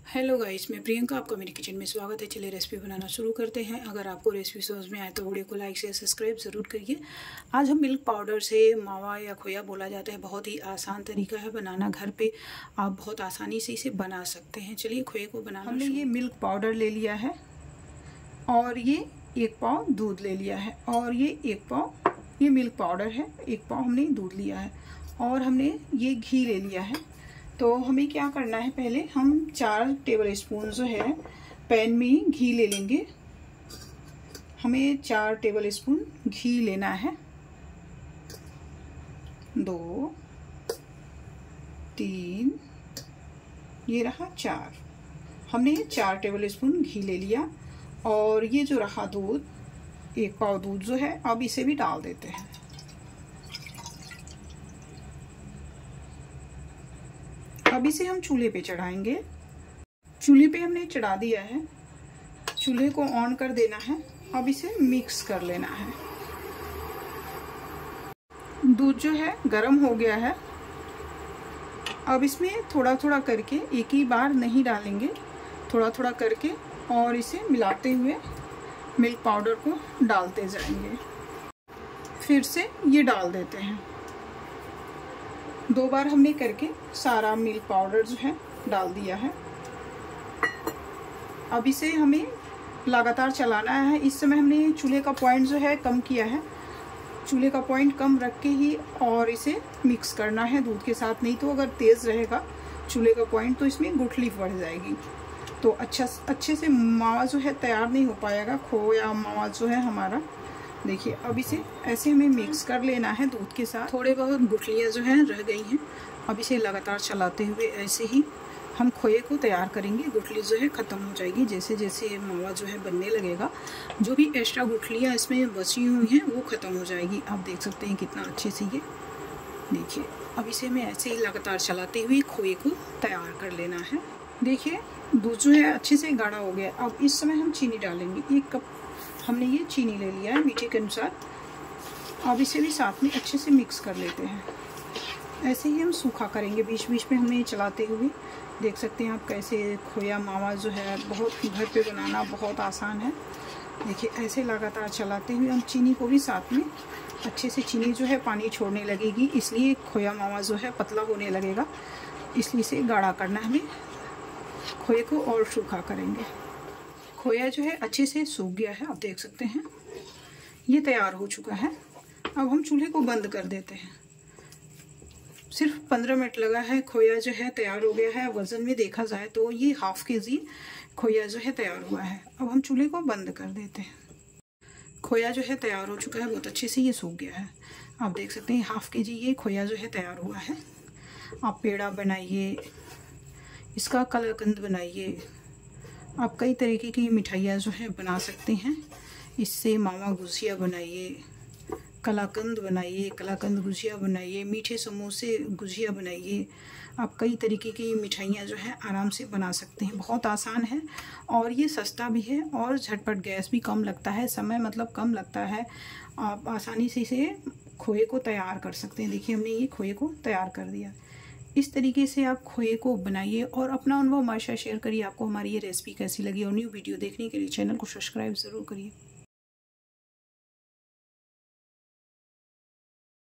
Hello guys, मैं प्रियंका, आपका मेरी किचन में स्वागत है। चलिए रेसिपी बनाना शुरू करते हैं। अगर आपको रेसिपी समझ में आए तो वीडियो को लाइक शेयर सब्सक्राइब ज़रूर करिए। आज हम मिल्क पाउडर से मावा या खोया बोला जाता है, बहुत ही आसान तरीका है बनाना। घर पे आप बहुत आसानी से इसे बना सकते हैं। चलिए खोए को बनाना। हमने ये मिल्क पाउडर ले लिया है और ये 1 पाव दूध ले लिया है और ये 1 पाव ये मिल्क पाउडर है, 1 पाव हमने दूध लिया है और हमने ये घी ले लिया है। तो हमें क्या करना है, पहले हम 4 टेबल स्पून जो है पैन में घी ले लेंगे। हमें 4 टेबल स्पून घी लेना है। 2 3 ये रहा 4। हमने 4 टेबल स्पून घी ले लिया और ये जो रहा दूध, 1 पाव दूध जो है, अब इसे भी डाल देते हैं। अब इसे हम चूल्हे पे चढ़ाएंगे। चूल्हे पे हमने चढ़ा दिया है, चूल्हे को ऑन कर देना है। अब इसे मिक्स कर लेना है। दूध जो है गर्म हो गया है। अब इसमें थोड़ा थोड़ा करके, एक ही बार नहीं डालेंगे, थोड़ा थोड़ा करके और इसे मिलाते हुए मिल्क पाउडर को डालते जाएंगे। फिर से ये डाल देते हैं। 2 बार हमने करके सारा मिल्क पाउडर जो है डाल दिया है। अब इसे हमें लगातार चलाना है। इस समय हमने चूल्हे का पॉइंट जो है कम किया है। चूल्हे का पॉइंट कम रख के ही और इसे मिक्स करना है दूध के साथ, नहीं तो अगर तेज़ रहेगा चूल्हे का पॉइंट तो इसमें गुठली बढ़ जाएगी, तो अच्छे से मावा जो है तैयार नहीं हो पाएगा। खोया मावा जो है हमारा, देखिए। अब इसे ऐसे हमें मिक्स कर लेना है दूध के साथ। थोड़े बहुत गुठलियाँ जो हैं रह गई हैं। अब इसे लगातार चलाते हुए ऐसे ही हम खोए को तैयार करेंगे। गुठली जो है ख़त्म हो जाएगी जैसे जैसे मावा जो है बनने लगेगा। जो भी एक्स्ट्रा गुठलियाँ इसमें बची हुई हैं वो ख़त्म हो जाएगी। आप देख सकते हैं कितना अच्छे से ये देखिए। अब इसे हमें ऐसे ही लगातार चलाते हुए खोए को तैयार कर लेना है। देखिए दूध जो है अच्छे से गाढ़ा हो गया। अब इस समय हम चीनी डालेंगे। 1 कप हमने ये चीनी ले लिया है मीठे के अनुसार। अब इसे भी साथ में अच्छे से मिक्स कर लेते हैं। ऐसे ही हम सूखा करेंगे, बीच बीच में हमें चलाते हुए। देख सकते हैं आप कैसे खोया मावा जो है बहुत घर पे बनाना बहुत आसान है। देखिए ऐसे लगातार चलाते हुए हम चीनी को भी साथ में अच्छे से, चीनी जो है पानी छोड़ने लगेगी, इसलिए खोया मावा जो है पतला होने लगेगा। इसलिए इसे गाढ़ा करना है हमें। खोए को और सूखा करेंगे। खोया जो है अच्छे से सूख गया है, आप देख सकते हैं ये तैयार हो चुका है। अब हम चूल्हे को बंद कर देते हैं। सिर्फ 15 मिनट लगा है, खोया जो है तैयार हो गया है। वज़न में देखा जाए तो ये ½ kg खोया जो है तैयार हुआ है। अब हम चूल्हे को बंद कर देते हैं। खोया जो है तैयार हो चुका है, बहुत अच्छे से ये सूख गया है। आप देख सकते हैं ½ kg ये खोया जो है तैयार हुआ है। आप पेड़ा बनाइए, इसका कलाकंद बनाइए, आप कई तरीके की मिठाइयाँ जो है बना सकते हैं। इससे मावा गुजिया बनाइए, कलाकंद बनाइए, कलाकंद गुजिया बनाइए, मीठे समोसे गुजिया बनाइए। आप कई तरीके की मिठाइयाँ जो है आराम से बना सकते हैं। बहुत आसान है और ये सस्ता भी है और झटपट, गैस भी कम लगता है, समय मतलब कम लगता है। आप आसानी से इसे खोए को तैयार कर सकते हैं। देखिए हमने ये खोए को तैयार कर दिया। इस तरीके से आप खोए को बनाइए और अपना अनुभव हमारे साथ शेयर करिए। आपको हमारी ये रेसिपी कैसी लगी और न्यू वीडियो देखने के लिए चैनल को सब्सक्राइब ज़रूर करिए।